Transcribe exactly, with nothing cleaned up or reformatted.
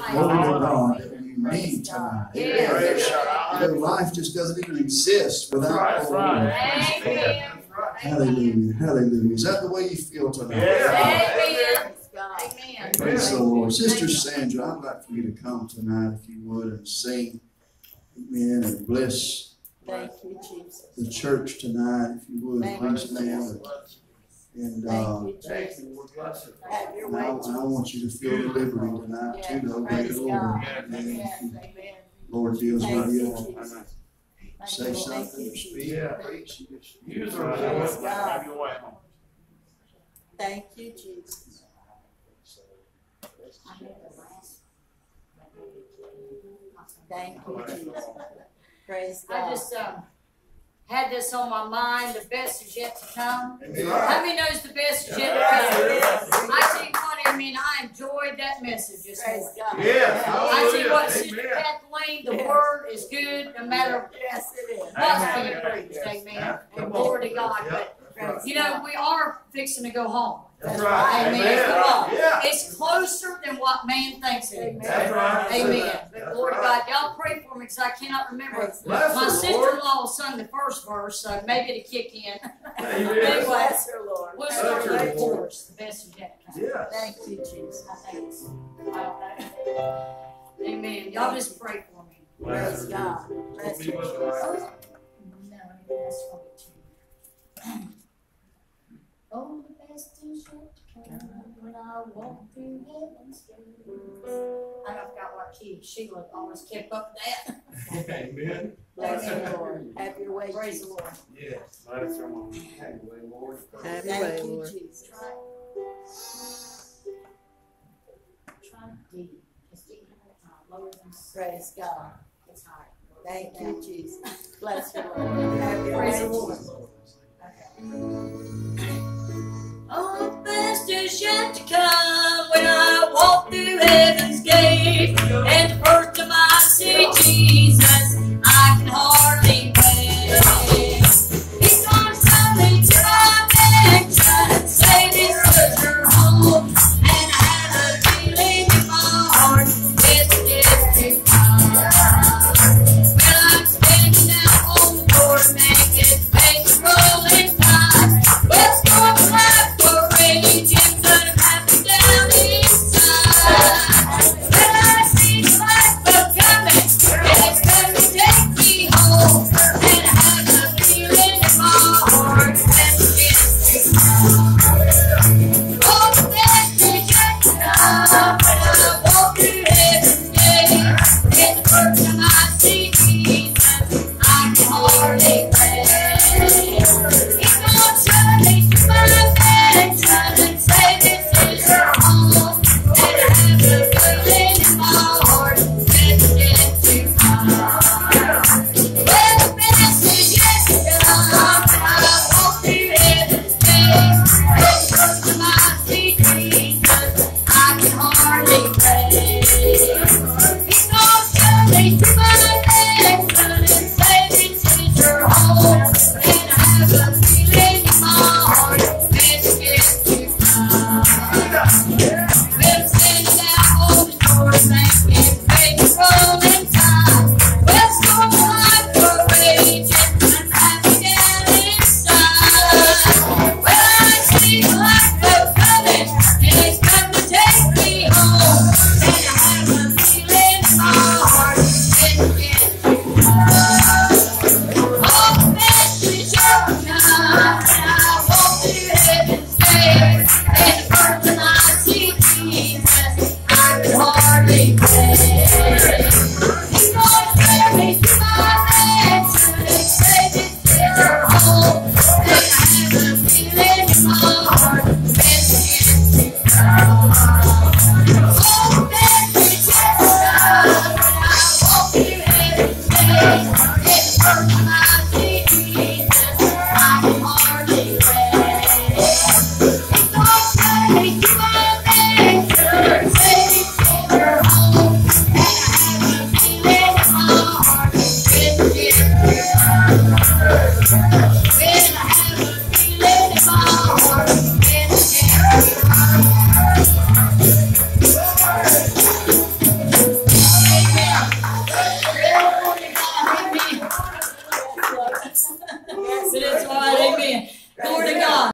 Glory to God that you need tonight. You know, life just doesn't even exist without the Lord. Hallelujah. Hallelujah. Is that the way you feel tonight? Amen. Amen. Praise the Lord. Sister Sandra, I'd like for you to come tonight if you would and sing. Amen. And bless Thank you, Jesus. the church tonight, if you would. Thank Please, you, ma'am. And uh, Thank you, Jesus. Have your and way, I, I Jesus. want you to feel the liberty tonight Yes, too, to obey praise the Lord. God. Amen. Yes, amen. Lord deals Thank with you, you. Jesus. Say Thank something you, or Jesus. speak or preach. You just- Use the Praise Lord. God. Have your way. Thank you, Jesus. Thank you, Jesus. Praise God. I just um, had this on my mind. The best is yet to come. Amen. How many knows the best is yet to come? I tell you what, I mean, I enjoyed that message this Praise morning. God. Yes. I tell you what, Sister Amen. Kathleen, the Yes. word is good no matter Yes, it is. what's being Amen. preached. Amen. Yeah. And glory to God. But, Praise you know, God. we are fixing to go home. That's right. Amen. Come on. Yeah. It's closer than what man thinks it is. That's right. Amen. But That's glory to right. God. Y'all pray for me because I cannot remember. Praise Bless My the Lord. sister-in-law sung the first verse, so maybe to kick in. Amen. Anyway, Bless her, Lord. we'll start Bless with her, the Lord. chorus. The best is yet to come. Yes. Thank you, Jesus. I think it's, I don't know. Amen. Y'all just pray for me. Praise God. Bless you, Jesus. Oh, no, that's for me too. Oh, the best is yet to come when I walk through heaven's gate. I don't forgot what key. Sheila always kept up with that. Amen. Bless you, Lord. Have your way, Praise the Jesus. Lord. Yes. Bless your mom. Have your way, Lord. Thank you, Jesus. Try. Try to D. Just D. Uh, lower than C. Praise God. It's high. Thank you, Jesus. Bless you, Lord. Have your Praise way, the Lord. Jesus. Oh, the best is yet to come when I walk through heaven's gate. And the first time I see Jesus, I can hardly wait. He's gonna send me to my mansion and say this is your home. And I have a feeling in my heart, best is yet to come. Well, I'm standing out on the door, making face rolling time. Well, storm clouds were raging, but I'm happy down inside. Well, I see the lifeboat coming, and it's gonna take me home. And I have a feeling in my heart that it's yet to come. Oh, that is yet to come when I walk through heaven's gate. And the first time I see Jesus, I can hardly wait. He's gonna turn me to my mansion and say this is your home. And I have a feeling in my heart that it's yet to come. Well, the best is yet to come when I walk through heaven's gate. And the first time I see Jesus, I can hardly wait. He's gonna turn me to my mansion and say this is your home. And I have a feeling in my heart that it's yet to come. Well, standing out on the door, thinking faith rolling time. Well, storm clouds were raging, I'm happy down inside. Well, I see the lifeboat coming, and it's come to take me home. And I have a feeling in my heart that it's yet to come. Oh, best is yet to come when I walk through heaven's gate. And the first time I see Jesus, I can hardly wait. He's gonna turn me to my mansion and say this is your home. And I have a feeling in my heart that it's yet to come. Oh, best is yet to come when I walk through heaven's gate. And the first time I see Jesus, I can hardly wait. He's gonna turn me to my mansion and say this is your home. And I have a Yes, it is all right. Amen. Glory to God.